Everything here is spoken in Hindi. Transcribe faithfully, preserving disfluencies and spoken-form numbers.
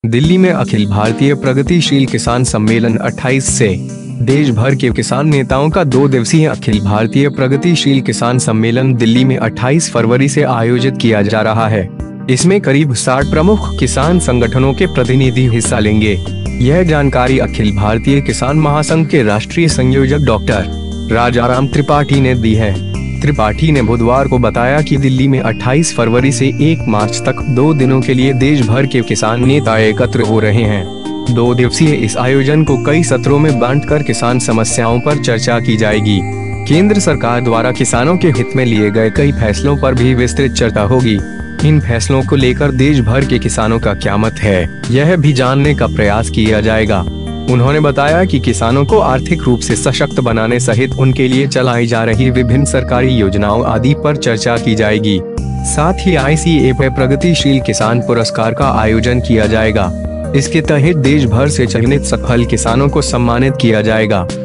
दिल्ली में अखिल भारतीय प्रगतिशील किसान सम्मेलन अट्ठाईस से देश भर के किसान नेताओं का दो दिवसीय अखिल भारतीय प्रगतिशील किसान सम्मेलन दिल्ली में अट्ठाईस फरवरी से आयोजित किया जा रहा है। इसमें करीब साठ प्रमुख किसान संगठनों के प्रतिनिधि हिस्सा लेंगे। यह जानकारी अखिल भारतीय किसान महासंघ के राष्ट्रीय संयोजक डॉक्टर राजाराम त्रिपाठी ने दी है। त्रिपाठी ने बुधवार को बताया कि दिल्ली में अट्ठाईस फरवरी से एक मार्च तक दो दिनों के लिए देश भर के किसान नेता एकत्र हो रहे हैं। दो दिवसीय इस आयोजन को कई सत्रों में बांटकर किसान समस्याओं पर चर्चा की जाएगी। केंद्र सरकार द्वारा किसानों के हित में लिए गए कई फैसलों पर भी विस्तृत चर्चा होगी। इन फैसलों को लेकर देश भर के किसानों का क्या मत है, यह भी जानने का प्रयास किया जाएगा। उन्होंने बताया कि किसानों को आर्थिक रूप से सशक्त बनाने सहित उनके लिए चलाई जा रही विभिन्न सरकारी योजनाओं आदि पर चर्चा की जाएगी। साथ ही आई सी ए पे प्रगतिशील किसान पुरस्कार का आयोजन किया जाएगा। इसके तहत देश भर से चयनित सफल किसानों को सम्मानित किया जाएगा।